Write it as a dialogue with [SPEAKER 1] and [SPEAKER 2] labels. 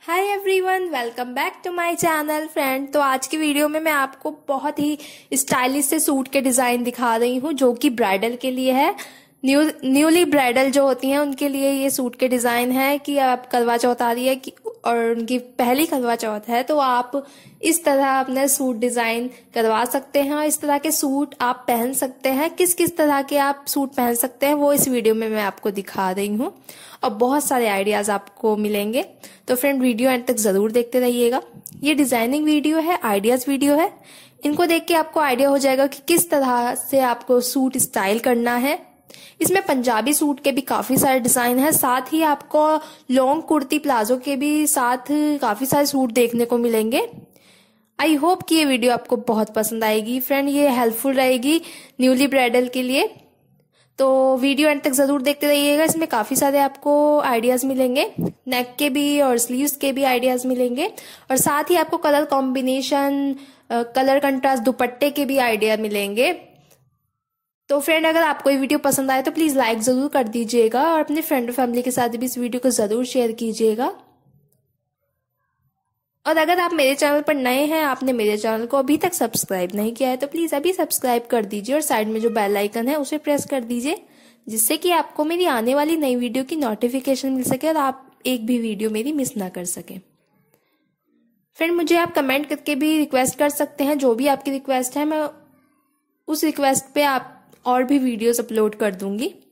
[SPEAKER 1] Hi everyone, welcome back to my channel friend. तो आज की वीडियो में मैं आपको बहुत ही स्टाइलिश से सूट के डिज़ाइन दिखा रही हूँ जो कि ब्राइडल के लिए है। न्यूली ब्राइडल जो होती हैं उनके लिए ये सूट के डिज़ाइन है कि आप करवा चौथ आ रही है कि और उनकी पहली करवा चौथ है, तो आप इस तरह अपने सूट डिज़ाइन करवा सकते हैं और इस तरह के सूट आप पहन सकते हैं। किस किस तरह के आप सूट पहन सकते हैं वो इस वीडियो में मैं आपको दिखा रही हूँ और बहुत सारे आइडियाज़ आपको मिलेंगे। तो फ्रेंड, वीडियो एंड तक ज़रूर देखते रहिएगा। ये डिज़ाइनिंग वीडियो है, आइडियाज़ वीडियो है। इनको देख के आपको आइडिया हो जाएगा कि किस तरह से आपको सूट स्टाइल करना है। इसमें पंजाबी सूट के भी काफ़ी सारे डिज़ाइन हैं, साथ ही आपको लॉन्ग कुर्ती प्लाजो के भी साथ काफ़ी सारे सूट देखने को मिलेंगे। आई होप कि ये वीडियो आपको बहुत पसंद आएगी फ्रेंड, ये हेल्पफुल रहेगी न्यूली ब्राइडल के लिए। तो वीडियो एंड तक ज़रूर देखते रहिएगा, इसमें काफ़ी सारे आपको आइडियाज़ मिलेंगे, नेक के भी और स्लीव्स के भी आइडियाज़ मिलेंगे और साथ ही आपको कलर कॉम्बिनेशन, कलर कंट्रास्ट दुपट्टे के भी आइडिया मिलेंगे। तो फ्रेंड, अगर आपको ये वीडियो पसंद आए तो प्लीज़ लाइक ज़रूर कर दीजिएगा और अपने फ्रेंड और फैमिली के साथ भी इस वीडियो को ज़रूर शेयर कीजिएगा। और अगर आप मेरे चैनल पर नए हैं, आपने मेरे चैनल को अभी तक सब्सक्राइब नहीं किया है तो प्लीज़ अभी सब्सक्राइब कर दीजिए और साइड में जो बेल आइकन है उसे प्रेस कर दीजिए, जिससे कि आपको मेरी आने वाली नई वीडियो की नोटिफिकेशन मिल सके और आप एक भी वीडियो मेरी मिस ना कर सकें। फ्रेंड, मुझे आप कमेंट करके भी रिक्वेस्ट कर सकते हैं, जो भी आपकी रिक्वेस्ट है मैं उस रिक्वेस्ट पे आप और भी वीडियोस अपलोड कर दूंगी।